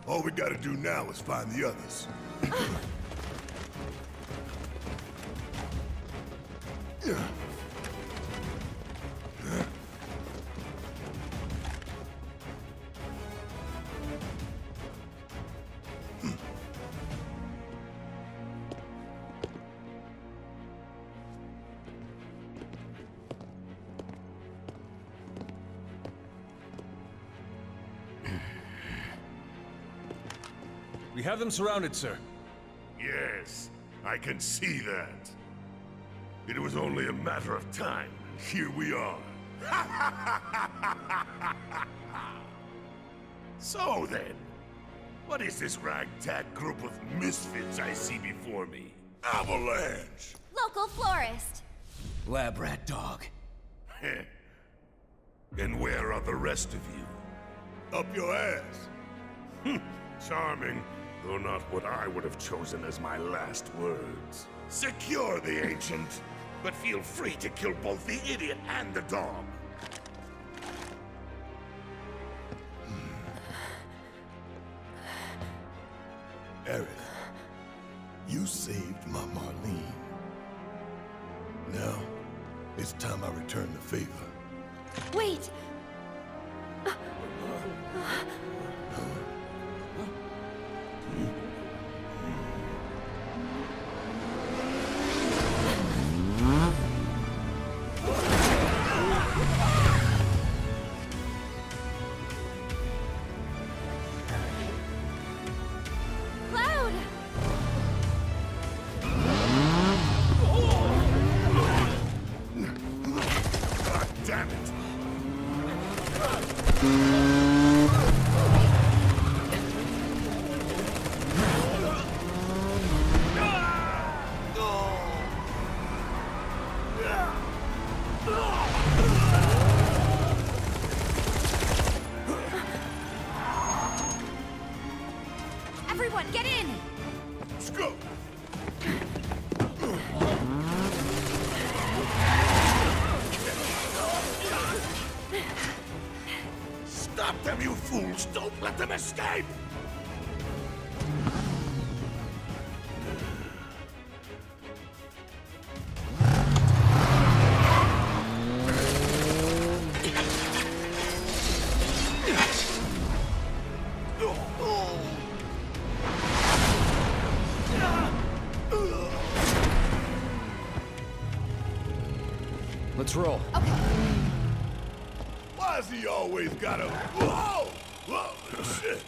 All we gotta do now is find the others. We have them surrounded, sir. Yes, I can see that. It was only a matter of time, and here we are. So then, what is this ragtag group of misfits I see before me? Avalanche! Local florist. Lab rat dog. And where are the rest of you? Up your ass. Charming, though not what I would have chosen as my last words. Secure the Ancient, but feel free to kill both the idiot and the dog. Aerith, you saved my Marlene. Now, it's time I return the favor. Wait! Cloud! God damn it! Everyone, get in! Let's go! Stop them, you fools! Don't let them escape! Let's roll. Okay. Why's he always gotta... Whoa! Whoa! Shit!